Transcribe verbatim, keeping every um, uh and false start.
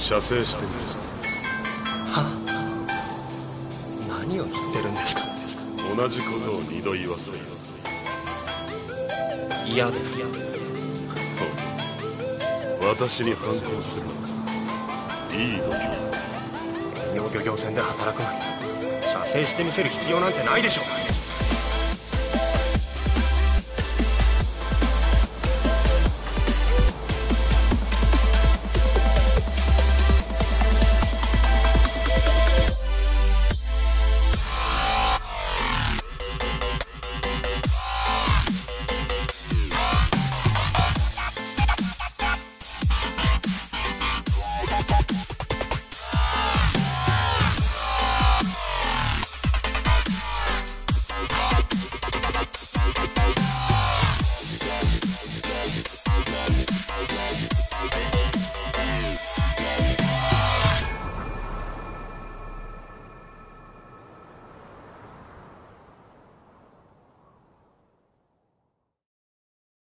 射精してみる。 は何を言ってるんですか。 同じことを二度言わせる。 嫌ですよ。 私に反抗するのか。いい度胸。 遠洋漁業船で働くのに射精してみせる必要なんてないでしょう。